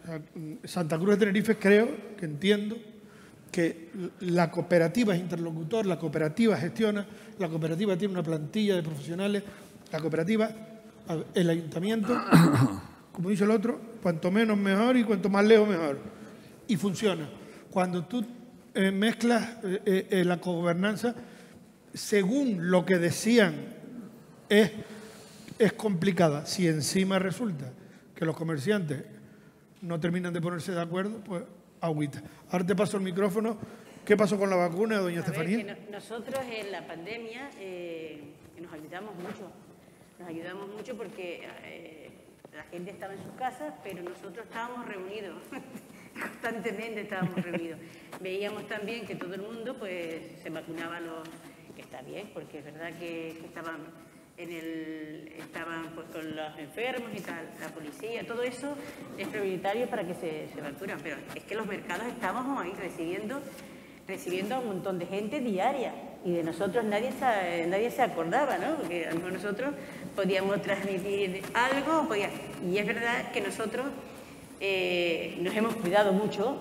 Santa Cruz de Tenerife creo que entiendo que la cooperativa es interlocutor, la cooperativa gestiona, la cooperativa tiene una plantilla de profesionales, la cooperativa, el ayuntamiento, como dice el otro, cuanto menos mejor y cuanto más lejos mejor. Y funciona. Cuando tú eh, mezclas eh, eh, la cogobernanza, según lo que decían, es, es complicada. Si encima resulta que los comerciantes no terminan de ponerse de acuerdo, pues agüita. Ahora te paso el micrófono. ¿Qué pasó con la vacuna, doña A ver, Estefanía? que no, nosotros en la pandemia eh, nos ayudamos mucho. Nos ayudamos mucho porque eh, la gente estaba en sus casas, pero nosotros estábamos reunidos. Constantemente estábamos reunidos. Veíamos también que todo el mundo pues se vacunaba, los, que está bien, porque es verdad que, que estaban, en el, estaban pues, con los enfermos y tal, la policía, todo eso es prioritario para que se, se vacunen. Pero es que los mercados estábamos ahí recibiendo, recibiendo a un montón de gente diaria y de nosotros nadie se, nadie se acordaba, ¿no? Porque a lo mejor nosotros podíamos transmitir algo, podía, y es verdad que nosotros Eh, nos hemos cuidado mucho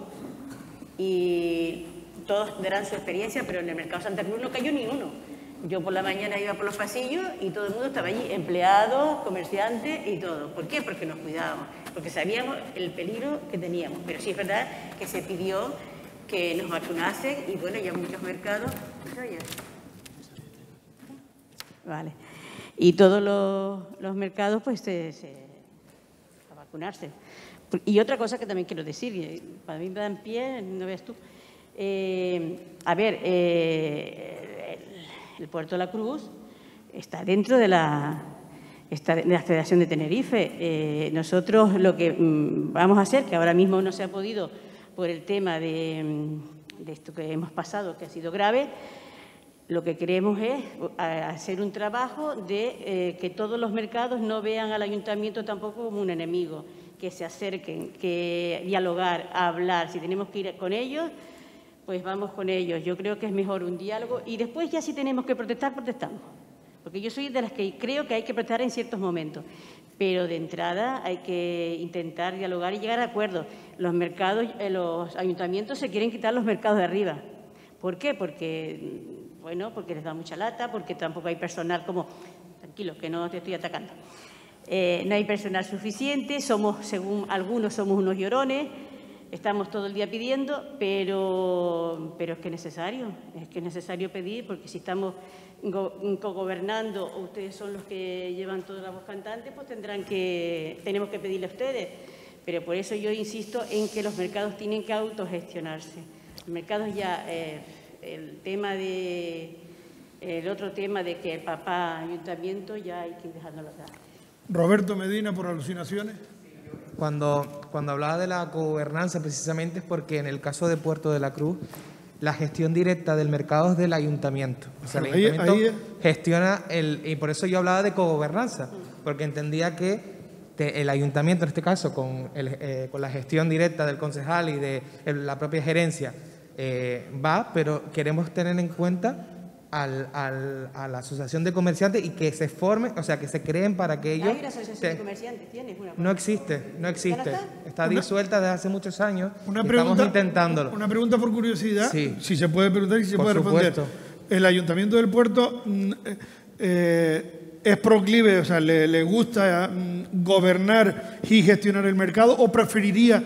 y todos darán su experiencia, pero en el mercado Santa Cruz no cayó ni uno. Yo por la mañana iba por los pasillos y todo el mundo estaba allí, empleados, comerciantes y todo. ¿Por qué? Porque nos cuidábamos, porque sabíamos el peligro que teníamos. Pero sí es verdad que se pidió que nos vacunasen y bueno, ya muchos mercados... Vale. Y todos los, los mercados pues se, se, a vacunarse. Y otra cosa que también quiero decir, para mí me da en pie, no veas tú, eh, a ver, eh, el, el Puerto de la Cruz está dentro de la, está de la Federación de Tenerife. Eh, nosotros lo que mm, vamos a hacer, que ahora mismo no se ha podido por el tema de, de esto que hemos pasado, que ha sido grave, lo que queremos es hacer un trabajo de eh, que todos los mercados no vean al ayuntamiento tampoco como un enemigo, que se acerquen, que dialogar, hablar. Si tenemos que ir con ellos, pues vamos con ellos. Yo creo que es mejor un diálogo y después ya si tenemos que protestar, protestamos. Porque yo soy de las que creo que hay que protestar en ciertos momentos. Pero de entrada hay que intentar dialogar y llegar a acuerdos. Los mercados, los ayuntamientos se quieren quitar los mercados de arriba. ¿Por qué? Porque, bueno, porque les da mucha lata, porque tampoco hay personal como... Tranquilo, que no te estoy atacando. Eh, no hay personal suficiente, somos, según algunos, somos unos llorones, estamos todo el día pidiendo, pero, pero es que es necesario, es que es necesario pedir, porque si estamos cogobernando o ustedes son los que llevan toda la voz cantante, pues tendrán que, tenemos que pedirle a ustedes. Pero por eso yo insisto en que los mercados tienen que autogestionarse. Los mercados ya, eh, el tema de, el otro tema de que el papá ayuntamiento ya hay que dejándolo dar. Roberto Medina, por alucinaciones. Cuando, cuando hablaba de la gobernanza, precisamente es porque en el caso de Puerto de la Cruz la gestión directa del mercado es del ayuntamiento. O sea, el Ahí- ayuntamiento ahí- gestiona, el, y por eso yo hablaba de cogobernanza, porque entendía que te- el ayuntamiento, en este caso, con, el, eh, con la gestión directa del concejal y de el- la propia gerencia, eh, va, pero queremos tener en cuenta al, al, a la asociación de comerciantes y que se formen, o sea, que se creen para que ellos... Hay una asociación te- de comerciantes, ¿tienes una? no existe, no existe. está? Está disuelta desde hace muchos años. Una y pregunta, estamos intentándolo. Una pregunta por curiosidad, Sí. si se puede preguntar y si se Por puede responder. supuesto. El Ayuntamiento del Puerto mm, eh, eh, es proclive, o sea, le, le gusta mm, gobernar y gestionar el mercado, o preferiría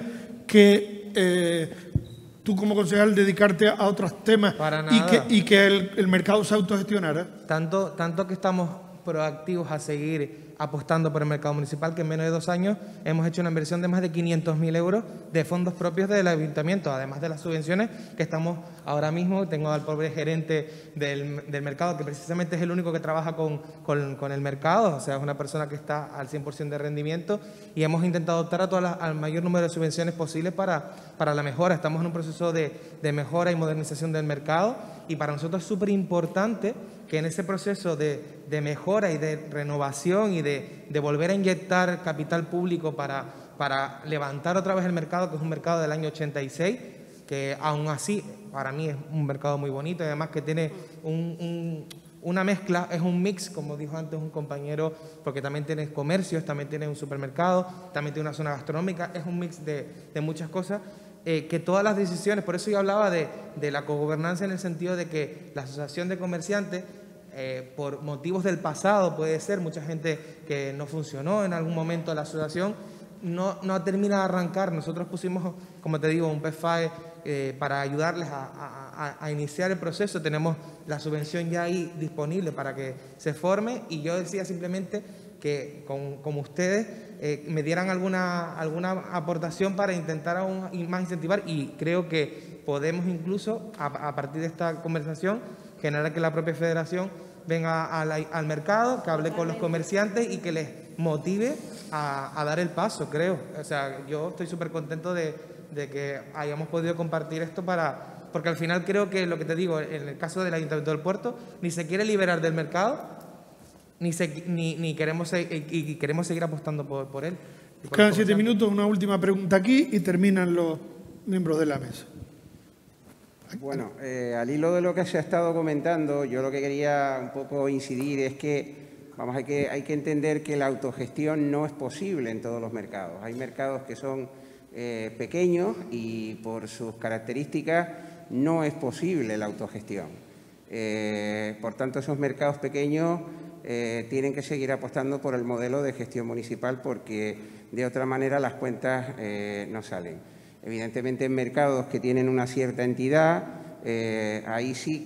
que eh, tú como concejal dedicarte a otros temas Para y nada. que, y que el, el mercado se autogestionara. Tanto, tanto que estamos proactivos a seguir apostando por el mercado municipal, que en menos de dos años hemos hecho una inversión de más de quinientos mil euros de fondos propios del ayuntamiento, además de las subvenciones que estamos ahora mismo. Tengo al pobre gerente del, del mercado, que precisamente es el único que trabaja con, con, con el mercado, o sea, es una persona que está al cien por ciento de rendimiento, y hemos intentado optar a todas las, al mayor número de subvenciones posibles para, para la mejora. Estamos en un proceso de, de mejora y modernización del mercado, y para nosotros es súper importante que en ese proceso de, de mejora y de renovación y de, de volver a inyectar capital público para, para levantar otra vez el mercado, que es un mercado del año ochenta y seis, que aún así para mí es un mercado muy bonito y además que tiene un, un, una mezcla, es un mix, como dijo antes un compañero, porque también tiene comercios, también tiene un supermercado, también tiene una zona gastronómica, es un mix de, de muchas cosas. Eh, que todas las decisiones, por eso yo hablaba de, de la cogobernanza en el sentido de que la asociación de comerciantes, eh, por motivos del pasado, puede ser, mucha gente que no funcionó en algún momento la asociación, no, no termina de arrancar. Nosotros pusimos, como te digo, un P F A E eh, para ayudarles a, a, a iniciar el proceso. Tenemos la subvención ya ahí disponible para que se forme, y yo decía simplemente que con, como ustedes eh, me dieran alguna, alguna aportación para intentar aún más incentivar, y creo que podemos incluso, a, a partir de esta conversación, generar que la propia federación venga al, al mercado, que hable con los comerciantes y que les motive a, a dar el paso, creo. O sea, yo estoy súper contento de, de que hayamos podido compartir esto para... Porque al final creo que, lo que te digo, en el caso del Ayuntamiento del Puerto, ni se quiere liberar del mercado, ni, se, ni, ni queremos, y queremos seguir apostando por, por él. Por Quedan siete minutos, una última pregunta aquí y terminan los miembros de la mesa. Bueno, eh, al hilo de lo que se ha estado comentando, yo lo que quería un poco incidir es que, vamos, hay que, hay que entender que la autogestión no es posible en todos los mercados. Hay mercados que son eh, pequeños y por sus características no es posible la autogestión. Eh, por tanto, esos mercados pequeños eh, tienen que seguir apostando por el modelo de gestión municipal, porque de otra manera las cuentas eh, no salen. Evidentemente, en mercados que tienen una cierta entidad, eh, ahí sí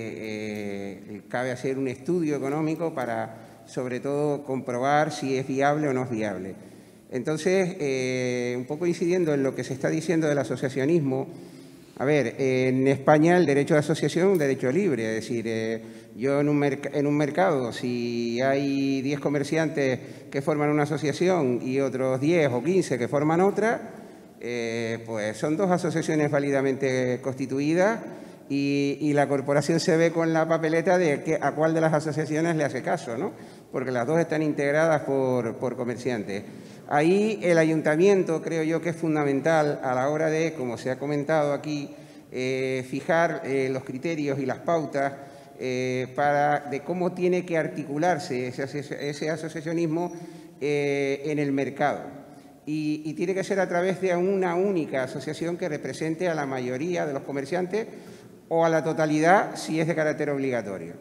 que eh, cabe hacer un estudio económico para, sobre todo, comprobar si es viable o no es viable. Entonces, eh, un poco incidiendo en lo que se está diciendo del asociacionismo, a ver, en España el derecho de asociación es un derecho libre, es decir, eh, yo en un, en un mercado, si hay diez comerciantes que forman una asociación y otros diez o quince que forman otra, Eh, pues son dos asociaciones válidamente constituidas, y, y la corporación se ve con la papeleta de que, a cuál de las asociaciones le hace caso, ¿no? Porque las dos están integradas por, por comerciantes. Ahí el ayuntamiento creo yo que es fundamental a la hora de, como se ha comentado aquí, eh, fijar eh, los criterios y las pautas eh, para, de cómo tiene que articularse ese, ese asociacionismo eh, en el mercado. Y, y tiene que ser a través de una única asociación que represente a la mayoría de los comerciantes o a la totalidad si es de carácter obligatorio.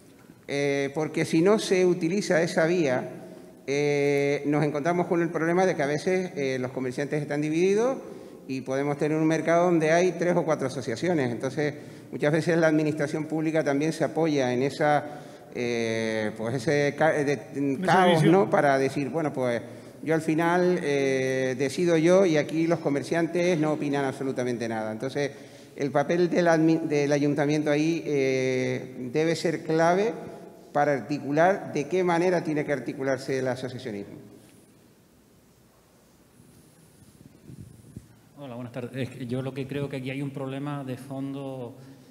Eh, porque si no se utiliza esa vía, eh, nos encontramos con el problema de que a veces eh, los comerciantes están divididos y podemos tener un mercado donde hay tres o cuatro asociaciones. Entonces, muchas veces la administración pública también se apoya en esa, eh, pues ese ca de, caos, ¿no? Para decir, bueno, pues yo al final eh, decido yo y aquí los comerciantes no opinan absolutamente nada. Entonces, el papel del, del ayuntamiento ahí eh, debe ser clave para articular de qué manera tiene que articularse el asociacionismo. Hola, buenas tardes. Yo lo que creo que aquí hay un problema de fondo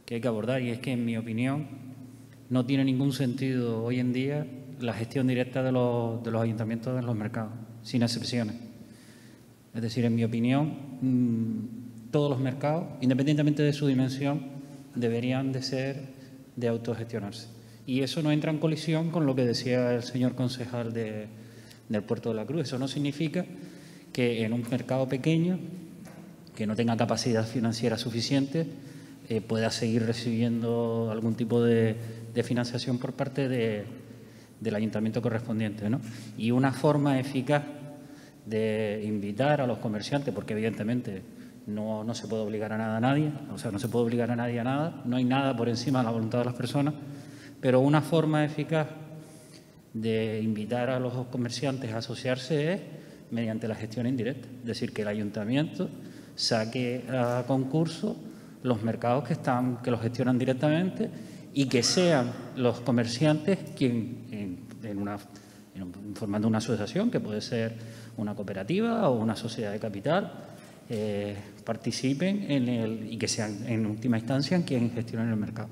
que hay que abordar, y es que, en mi opinión, no tiene ningún sentido hoy en día la gestión directa de los, de los ayuntamientos en los mercados, sin excepciones. Es decir, en mi opinión, mmm, todos los mercados, independientemente de su dimensión, deberían de ser de autogestionarse. Y eso no entra en colisión con lo que decía el señor concejal de, del Puerto de la Cruz. Eso no significa que en un mercado pequeño, que no tenga capacidad financiera suficiente, eh, pueda seguir recibiendo algún tipo de, de financiación por parte de, del ayuntamiento correspondiente, ¿no? Y una forma eficaz de invitar a los comerciantes, porque evidentemente no, no se puede obligar a nada a nadie, o sea, no se puede obligar a nadie a nada, no hay nada por encima de la voluntad de las personas, pero una forma eficaz de invitar a los comerciantes a asociarse es mediante la gestión indirecta, es decir, que el ayuntamiento saque a concurso los mercados que, están, que los gestionan directamente y que sean los comerciantes quienes, en, en una, en, formando una asociación, que puede ser una cooperativa o una sociedad de capital, eh, participen en el, y que sean en última instancia quienes gestionen el mercado.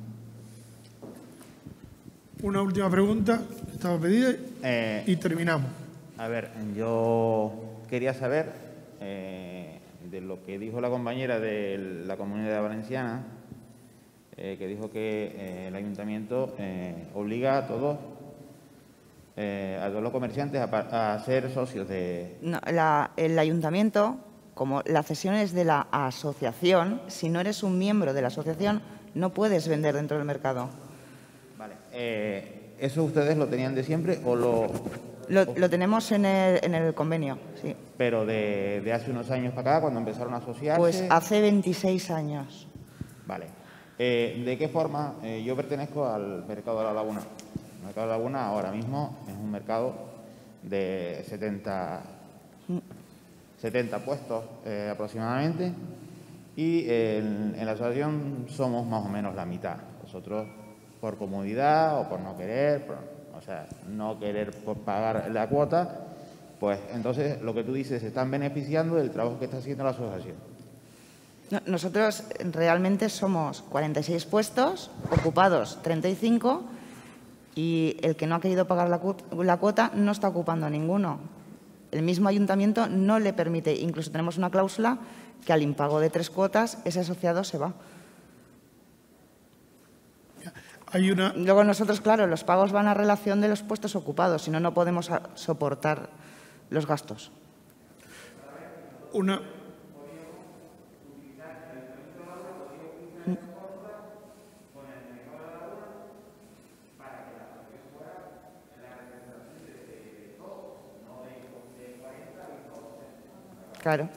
Una última pregunta que estaba pedida eh, y terminamos. A ver, yo quería saber, eh, de lo que dijo la compañera de la Comunidad Valenciana, eh, que dijo que eh, el ayuntamiento eh, obliga a todos, eh, a todos los comerciantes a, a ser socios de... No, la, el ayuntamiento, como la cesión es de la asociación, si no eres un miembro de la asociación, no puedes vender dentro del mercado. Vale. Eh, ¿Eso ustedes lo tenían de siempre o lo...? Lo, lo tenemos en el, en el convenio, sí. Pero de, de hace unos años para acá, cuando empezaron a asociarse... Pues hace veintiséis años. Vale. Eh, ¿De qué forma? Eh, yo pertenezco al mercado de la Laguna. El mercado de la Laguna ahora mismo es un mercado de setenta, setenta puestos eh, aproximadamente, y eh, en, en la asociación somos más o menos la mitad. Nosotros, por comodidad o por no querer... Por, o sea, no querer pagar la cuota, pues entonces lo que tú dices, se están beneficiando del trabajo que está haciendo la asociación. No, nosotros realmente somos cuarenta y seis puestos, ocupados treinta y cinco, y el que no ha querido pagar la, la cuota no está ocupando ninguno. El mismo ayuntamiento no le permite, incluso tenemos una cláusula que al impago de tres cuotas ese asociado se va. Hay una... Luego nosotros, claro, los pagos van a relación de los puestos ocupados, si no, no podemos soportar los gastos. Una... Claro.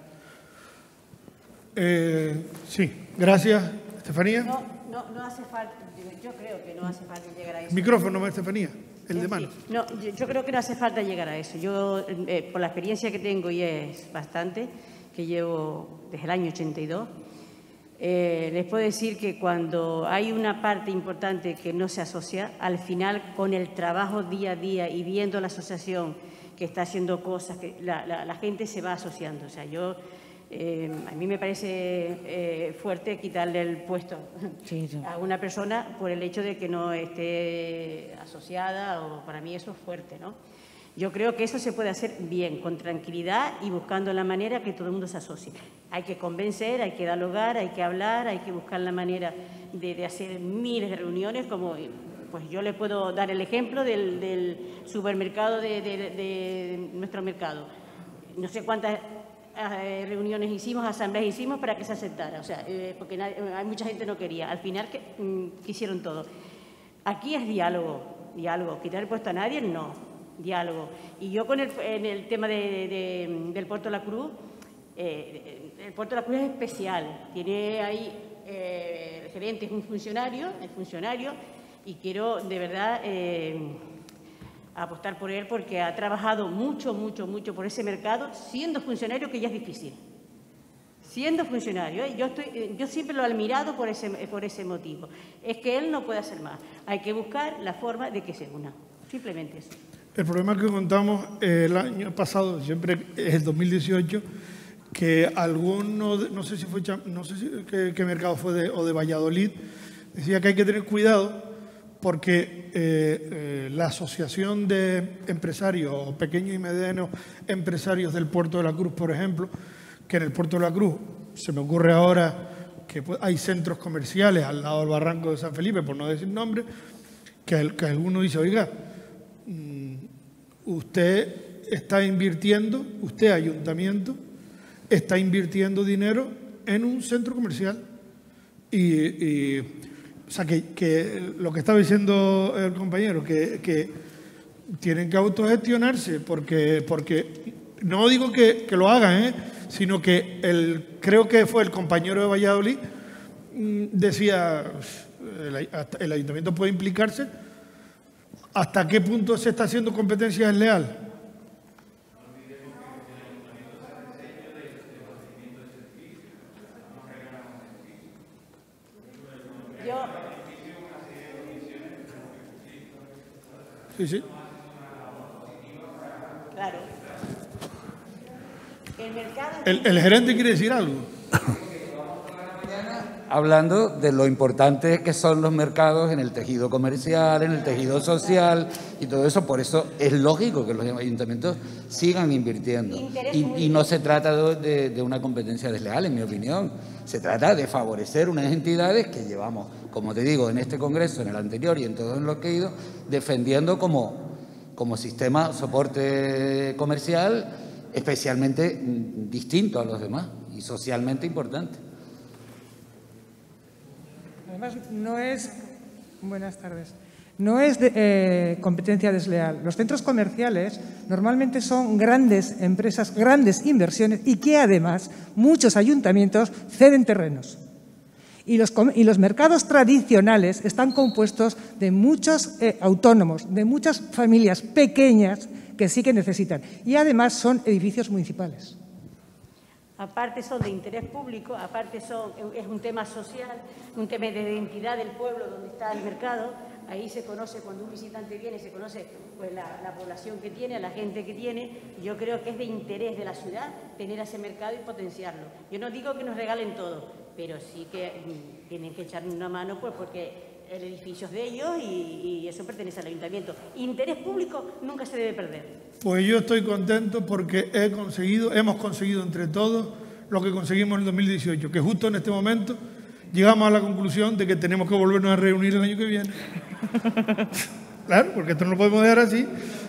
Eh, sí, gracias, Estefanía. No, no, no hace falta, yo creo que no hace falta llegar a eso. Micrófono, Estefanía, el de mano. No, yo, yo creo que no hace falta llegar a eso. Yo, eh, por la experiencia que tengo, y es bastante, que llevo desde el año ochenta y dos, eh, les puedo decir que cuando hay una parte importante que no se asocia, al final, con el trabajo día a día y viendo la asociación que está haciendo cosas, que la, la, la gente se va asociando. O sea, yo... Eh, a mí me parece eh, fuerte quitarle el puesto sí, sí. a una persona por el hecho de que no esté asociada, o para mí eso es fuerte, ¿no? Yo creo que eso se puede hacer bien, con tranquilidad y buscando la manera que todo el mundo se asocie. Hay que convencer, hay que dialogar, hay que hablar, hay que buscar la manera de, de hacer miles de reuniones, como pues yo le puedo dar el ejemplo del, del supermercado de, de, de, de nuestro mercado. No sé cuántas reuniones hicimos, asambleas hicimos para que se aceptara, o sea, eh, porque nadie, hay mucha gente no quería, al final que, mm, quisieron todo. Aquí es diálogo, diálogo, quitar el puesto a nadie, no, diálogo. Y yo con el, en el tema de, de, del Puerto de la Cruz, eh, el Puerto de la Cruz es especial, tiene ahí eh, el gerente es un funcionario, es funcionario, y quiero de verdad... Eh, apostar por él porque ha trabajado mucho, mucho, mucho por ese mercado, siendo funcionario, que ya es difícil. Siendo funcionario, ¿eh? yo, estoy, yo siempre lo he admirado por ese, por ese motivo. Es que él no puede hacer más. Hay que buscar la forma de que se una. Simplemente eso. El problema que contamos eh, el año pasado, siempre es el dos mil dieciocho, que alguno, no sé si fue, no sé si, qué, qué mercado fue, de, o de Valladolid, decía que hay que tener cuidado porque eh, eh, la Asociación de Empresarios o Pequeños y Medianos Empresarios del Puerto de la Cruz, por ejemplo, que en el Puerto de la Cruz se me ocurre ahora que hay centros comerciales al lado del barranco de San Felipe, por no decir nombre, que, el, que alguno dice, oiga, usted está invirtiendo, usted ayuntamiento, está invirtiendo dinero en un centro comercial. Y, y o sea, que, que lo que estaba diciendo el compañero, que, que tienen que autogestionarse, porque, porque no digo que, que lo hagan, ¿eh? Sino que el, creo que fue el compañero de Valladolid, decía, el, el ayuntamiento puede implicarse. ¿Hasta qué punto se está haciendo competencia desleal? Yo... Sí, sí. Claro. El mercado... El, el gerente quiere decir algo. Hablando de lo importante que son los mercados en el tejido comercial, en el tejido social y todo eso. Por eso es lógico que los ayuntamientos sigan invirtiendo. Y, y no se trata de, de una competencia desleal, en mi opinión. Se trata de favorecer unas entidades que llevamos, como te digo, en este congreso, en el anterior y en todos los que he ido, defendiendo como, como sistema soporte comercial especialmente distinto a los demás y socialmente importante. Además, no es, buenas tardes, no es de, eh, competencia desleal. Los centros comerciales normalmente son grandes empresas, grandes inversiones y que además muchos ayuntamientos ceden terrenos. Y los, y los mercados tradicionales están compuestos de muchos eh, autónomos, de muchas familias pequeñas que sí que necesitan. Y además son edificios municipales. Aparte son de interés público, aparte son, es un tema social, un tema de identidad del pueblo donde está el mercado. Ahí se conoce, cuando un visitante viene, se conoce pues, la, la población que tiene, la gente que tiene. Yo creo que es de interés de la ciudad tener ese mercado y potenciarlo. Yo no digo que nos regalen todo, pero sí que mm, tienen que echarle una mano pues porque el edificio es de ellos y, y eso pertenece al ayuntamiento. Interés público nunca se debe perder. Pues yo estoy contento porque he conseguido, hemos conseguido entre todos lo que conseguimos en el dos mil dieciocho, que justo en este momento llegamos a la conclusión de que tenemos que volvernos a reunir el año que viene. Claro, porque esto no lo podemos dejar así.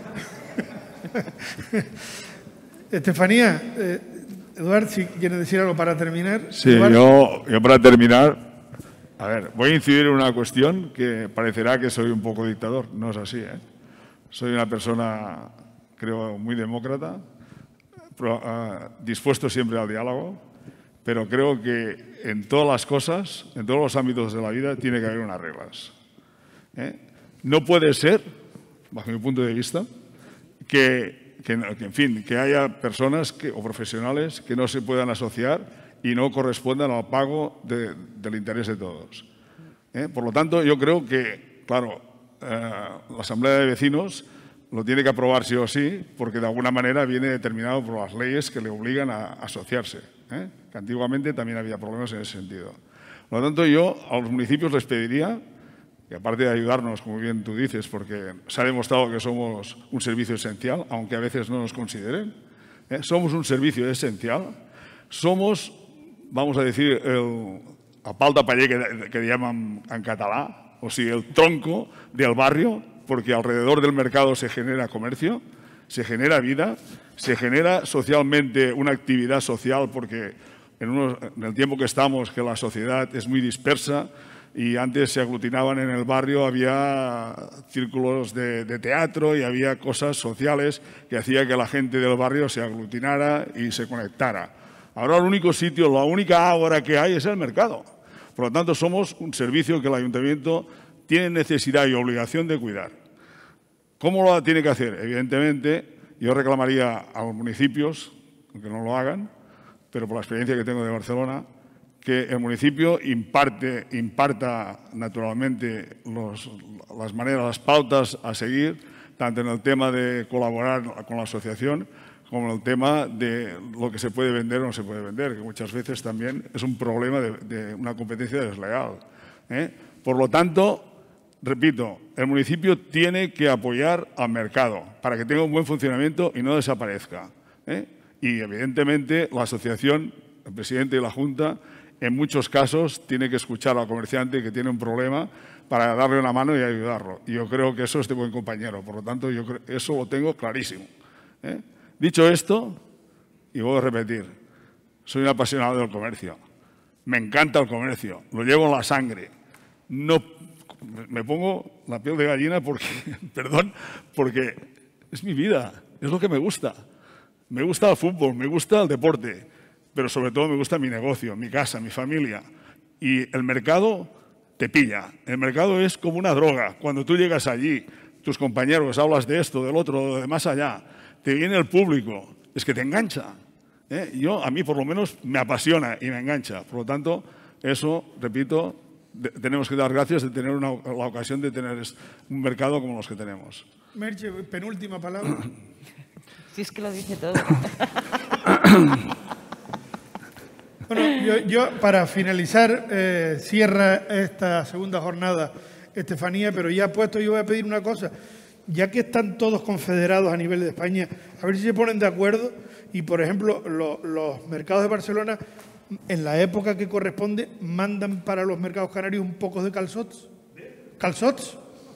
Estefanía, eh, Eduard, si quieres decir algo para terminar. Sí, yo, yo para terminar, a ver, voy a incidir en una cuestión que parecerá que soy un poco dictador. No es así, ¿eh? Soy una persona, creo, muy demócrata, pro, uh, dispuesto siempre al diálogo, pero creo que en todas las cosas, en todos los ámbitos de la vida, tiene que haber unas reglas. ¿eh? No puede ser, bajo mi punto de vista, que, que, que, en fin, que haya personas que, o profesionales que no se puedan asociar y no correspondan al pago de, del interés de todos. ¿eh? Por lo tanto, yo creo que, claro, eh, la Asamblea de Vecinos lo tiene que aprobar sí o sí, porque de alguna manera viene determinado por las leyes que le obligan a asociarse, ¿eh? que antiguamente también había problemas en ese sentido. Por lo tanto, yo a los municipios les pediría, que aparte de ayudarnos, como bien tú dices, porque se ha demostrado que somos un servicio esencial, aunque a veces no nos consideren, ¿eh? somos un servicio esencial, somos, vamos a decir, el, a pal de paller que, que llaman en català, o sigui, el tronco del barrio, porque alrededor del mercado se genera comercio, se genera vida, se genera socialmente una actividad social, porque en, unos, en el tiempo que estamos, que la sociedad es muy dispersa y antes se aglutinaban en el barrio, había círculos de, de teatro y había cosas sociales que hacía que la gente del barrio se aglutinara y se conectara. Ahora el único sitio, la única ágora que hay es el mercado. Por lo tanto, somos un servicio que el ayuntamiento tiene necesidad y obligación de cuidar. ¿Cómo lo tiene que hacer? Evidentemente, yo reclamaría a los municipios, aunque no lo hagan, pero por la experiencia que tengo de Barcelona, que el municipio imparte, imparta naturalmente los, las maneras, las pautas a seguir, tanto en el tema de colaborar con la asociación, como en el tema de lo que se puede vender o no se puede vender, que muchas veces también es un problema de, de una competencia desleal. ¿eh? Por lo tanto, repito, el municipio tiene que apoyar al mercado para que tenga un buen funcionamiento y no desaparezca, ¿eh? Y, evidentemente, la asociación, el presidente de la Junta, en muchos casos tiene que escuchar al comerciante que tiene un problema para darle una mano y ayudarlo. Y yo creo que eso es de buen compañero. Por lo tanto, yo creo, eso lo tengo clarísimo, ¿eh? Dicho esto, y voy a repetir, soy un apasionado del comercio. Me encanta el comercio, lo llevo en la sangre. No, me pongo la piel de gallina porque, perdón, porque es mi vida, es lo que me gusta. Me gusta el fútbol, me gusta el deporte, pero sobre todo me gusta mi negocio, mi casa, mi familia. Y el mercado te pilla. El mercado es como una droga. Cuando tú llegas allí, tus compañeros, hablas de esto, del otro, de más allá, te viene el público, es que te engancha, ¿eh? Yo, a mí por lo menos, me apasiona y me engancha. Por lo tanto, eso, repito, de, tenemos que dar gracias de tener una, la ocasión de tener un mercado como los que tenemos. Merche, penúltima palabra. Si es que lo dice todo. Bueno, yo, yo para finalizar, eh, cierra esta segunda jornada Estefanía, pero ya puesto yo voy a pedir una cosa. Ya que están todos confederados a nivel de España, a ver si se ponen de acuerdo y, por ejemplo, lo, los mercados de Barcelona, en la época que corresponde, mandan para los mercados canarios un poco de calçots. ¿Calçots?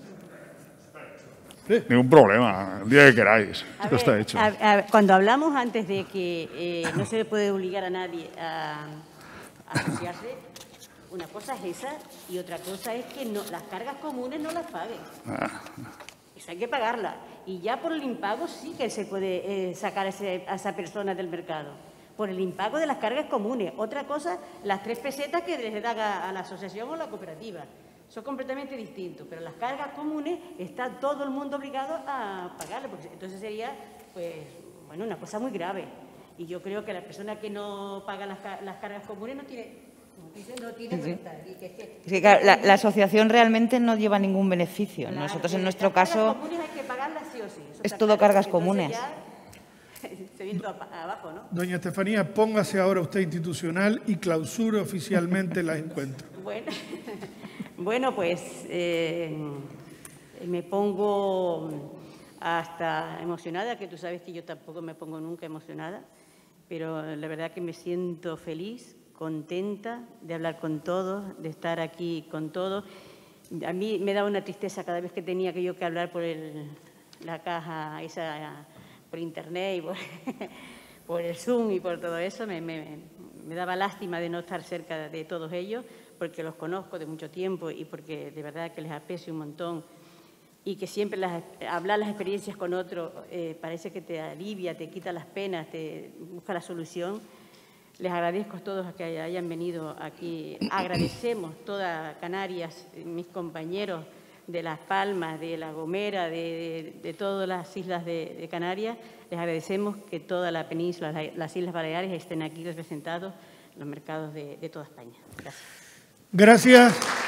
Sí. Ningún problema, el día que queráis. A Esto ver, está hecho. A, a, cuando hablamos antes de que eh, no se le puede obligar a nadie a, a asociarse, una cosa es esa y otra cosa es que no, las cargas comunes no las paguen. Ah. Eso hay que pagarla. Y ya por el impago sí que se puede eh, sacar a, ese, a esa persona del mercado. Por el impago de las cargas comunes. Otra cosa, las tres pesetas que les dan a, a la asociación o la cooperativa. Son completamente distintos. Pero las cargas comunes está todo el mundo obligado a pagarle. Porque entonces sería, pues, bueno, una cosa muy grave. Y yo creo que la persona que no paga las, las cargas comunes no tiene... No tiene Sí, sí. y que, que, Es que, claro, la, la asociación realmente no lleva ningún beneficio. Claro, Nosotros, en las nuestro cargas caso, comunes hay que pagarlas sí o sí. Eso es está todo claro, cargas porque comunes. entonces ya se viene todo abajo, ¿no? Doña Estefanía, póngase ahora usted institucional y clausure oficialmente las encuentros. Bueno, bueno pues eh, me pongo hasta emocionada, que tú sabes que yo tampoco me pongo nunca emocionada, pero la verdad que me siento feliz, contenta de hablar con todos, de estar aquí con todos. A mí me daba una tristeza cada vez que tenía que yo que hablar por el, la caja esa, por internet y por, por el Zoom y por todo eso. Me, me, me daba lástima de no estar cerca de todos ellos, porque los conozco de mucho tiempo y porque de verdad que les aprecio un montón. Y que siempre las, hablar las experiencias con otros eh, parece que te alivia, te quita las penas, te busca la solución. Les agradezco a todos que hayan venido aquí. Agradecemos toda Canarias, mis compañeros de Las Palmas, de La Gomera, de, de, de todas las islas de, de Canarias. Les agradecemos que toda la península, las Islas Baleares, estén aquí representados en los mercados de, de toda España. Gracias. Gracias.